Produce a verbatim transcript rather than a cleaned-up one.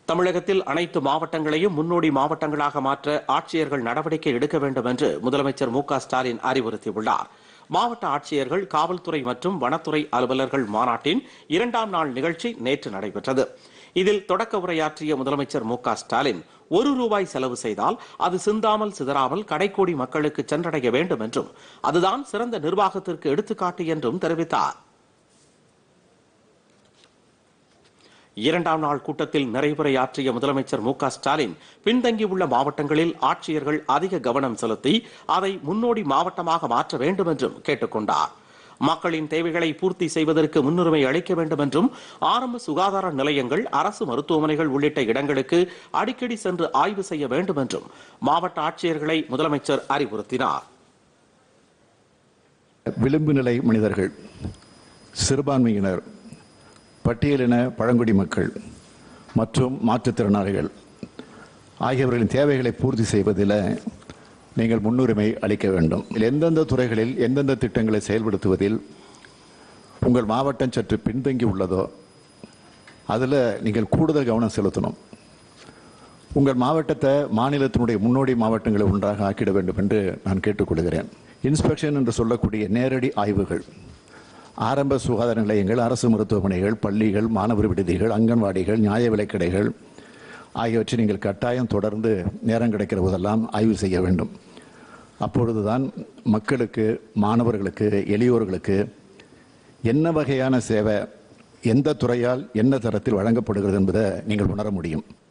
தமிழகத்தில் அனைத்து மாவட்டங்களையும் முன்னோடி மாவட்டங்களாக மாற்ற ஆட்சியர்கள் நடவடிக்கை எடுக்க வேண்டும் என்று முதலமைச்சர் மு க ஸ்டாலின் அறிவுறுத்தியுள்ளார். மாவட்ட ஆட்சியர்கள், காவல்துறை மற்றும் வனத்துறை அலுவலர்கள் மாநாட்டின் இரண்டாம் நாள் நிகழ்ச்சி நேற்று நடைபெற்றது. இதில் தொடக்க உரையாற்றிய முதலமைச்சர் மு க ஸ்டாலின், ஒரு ரூபாய் செலவு செய்தால் அது சிந்தாமல் சிதறாமல் கடைக்கோடி மக்களுக்கு சென்றடைய வேண்டும் என்றும், அதுதான் சிறந்த நிர்வாகத்திற்கு எடுத்துக்காட்டு என்றும் தெரிவித்தார். இரண்டாம் நாள் கூட்டத்தில் நிறைவுரையாற்றிய முதலமைச்சர் மு க ஸ்டாலின், பின்தங்கியுள்ள மாவட்டங்களில் ஆட்சியர்கள் அதிக கவனம் செலுத்தி அதை முன்னோடி மாவட்டமாக மாற்ற வேண்டும் என்றும் கேட்டுக் கொண்டார். மக்களின் தேவைகளை பூர்த்தி செய்வதற்கு முன்னுரிமை அளிக்க வேண்டும் என்றும், ஆரம்ப சுகாதார நிலையங்கள், அரசு மருத்துவமனைகள் உள்ளிட்ட இடங்களுக்கு அடிக்கடி சென்று ஆய்வு செய்ய வேண்டும் என்றும் மாவட்ட ஆட்சியர்களை முதலமைச்சர் அறிவுறுத்தினார். விளிம்பு நிலை மனிதர்கள், சிறுபான்மையினர், பட்டியலின பழங்குடி மக்கள் மற்றும் மாற்றுத்திறனாளிகள் ஆகியவர்களின் தேவைகளை பூர்த்தி செய்வதில் நீங்கள் முன்னுரிமை அளிக்க வேண்டும். எந்தெந்த துறைகளில் எந்தெந்த திட்டங்களை செயல்படுத்துவதில் உங்கள் மாவட்டம் சற்று பின்தங்கி உள்ளதோ அதில் நீங்கள் கூடுதல் கவனம் செலுத்தணும். உங்கள் மாவட்டத்தை மாநிலத்தினுடைய முன்னோடி மாவட்டங்களை ஒன்றாக ஆக்கிட வேண்டும் என்று நான் கேட்டுக்கொள்கிறேன். இன்ஸ்பெக்ஷன் என்று சொல்லக்கூடிய நேரடி ஆய்வுகள், ஆரம்ப சுகாதார நிலையங்கள், அரசு மருத்துவமனைகள், பள்ளிகள், மாணவர் விடுதிகள், அங்கன்வாடிகள், நியாய விலைக்கடைகள் ஆகியவற்றை நீங்கள் கட்டாயம் தொடர்ந்து நேரம் கிடைக்கிற போதெல்லாம் ஆய்வு செய்ய வேண்டும். அப்பொழுதுதான் மக்களுக்கு, மாணவர்களுக்கு, எளியோர்களுக்கு என்ன வகையான சேவை எந்த துறையால் என்ன தரத்தில் வழங்கப்படுகிறது என்பதை நீங்கள் உணர முடியும்.